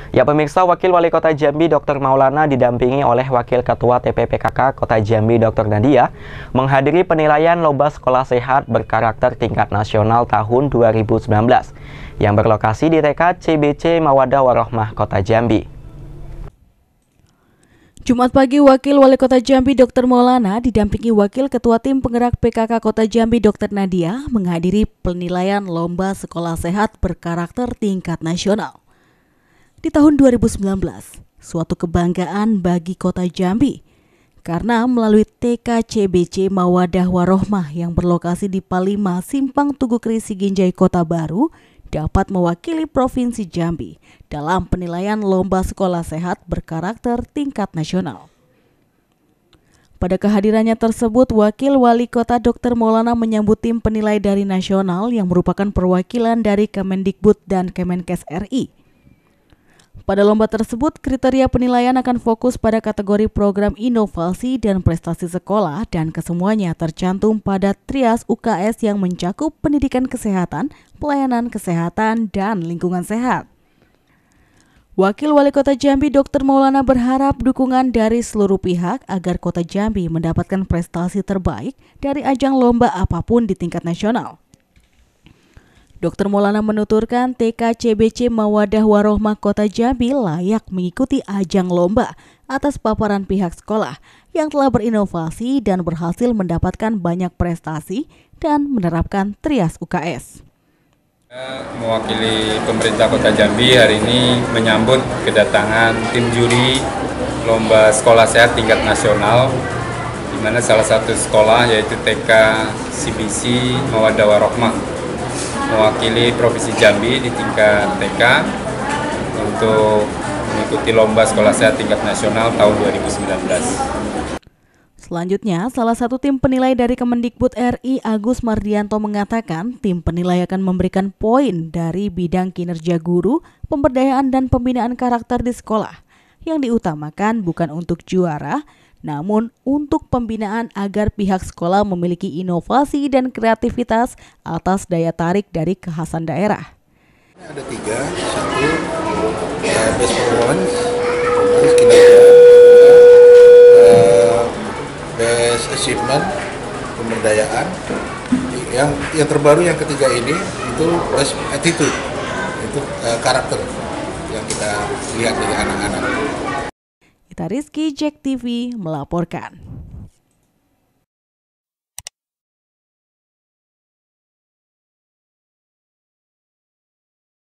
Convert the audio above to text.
Ya pemirsa, Wakil Wali Kota Jambi Dr. Maulana didampingi oleh Wakil Ketua TPPKK Kota Jambi Dr. Nadia menghadiri penilaian Lomba Sekolah Sehat Berkarakter Tingkat Nasional tahun 2019 yang berlokasi di TK CBC Mawadah Warohmah Kota Jambi. Jumat pagi, Wakil Wali Kota Jambi Dr. Maulana didampingi Wakil Ketua Tim Penggerak PKK Kota Jambi Dr. Nadia menghadiri penilaian Lomba Sekolah Sehat Berkarakter Tingkat Nasional. Di tahun 2019, suatu kebanggaan bagi Kota Jambi karena melalui TK CBC Mawadah Warohmah yang berlokasi di Palima, Simpang Tugu Krisi Ginjai Kota Baru dapat mewakili Provinsi Jambi dalam penilaian Lomba Sekolah Sehat Berkarakter Tingkat Nasional. Pada kehadirannya tersebut, Wakil Wali Kota Dr. Maulana menyambut tim penilai dari nasional yang merupakan perwakilan dari Kemendikbud dan Kemenkes RI. Pada lomba tersebut, kriteria penilaian akan fokus pada kategori program inovasi dan prestasi sekolah dan kesemuanya tercantum pada trias UKS yang mencakup pendidikan kesehatan, pelayanan kesehatan, dan lingkungan sehat. Wakil Wali Kota Jambi Dr. Maulana berharap dukungan dari seluruh pihak agar Kota Jambi mendapatkan prestasi terbaik dari ajang lomba apapun di tingkat nasional. Dr. Maulana menuturkan TK CBC Mawadah Warohmah Kota Jambi layak mengikuti ajang lomba atas paparan pihak sekolah yang telah berinovasi dan berhasil mendapatkan banyak prestasi dan menerapkan trias UKS. Mewakili pemerintah Kota Jambi hari ini menyambut kedatangan tim juri Lomba Sekolah Sehat Tingkat Nasional, di mana salah satu sekolah yaitu TK CBC Mawadah Warohmah mewakili Provinsi Jambi di tingkat TK untuk mengikuti Lomba Sekolah Sehat Tingkat Nasional tahun 2019. Selanjutnya, salah satu tim penilai dari Kemendikbud RI Agus Mardianto mengatakan tim penilai akan memberikan poin dari bidang kinerja guru, pemberdayaan dan pembinaan karakter di sekolah yang diutamakan bukan untuk juara, namun untuk pembinaan agar pihak sekolah memiliki inovasi dan kreativitas atas daya tarik dari kekhasan daerah. Ada 3, 1 best performance, kinerja, best achievement, pemberdayaan. Yang terbaru yang ketiga ini itu best attitude, itu karakter yang kita lihat dari anak-anak. Rizky, JEK TV melaporkan.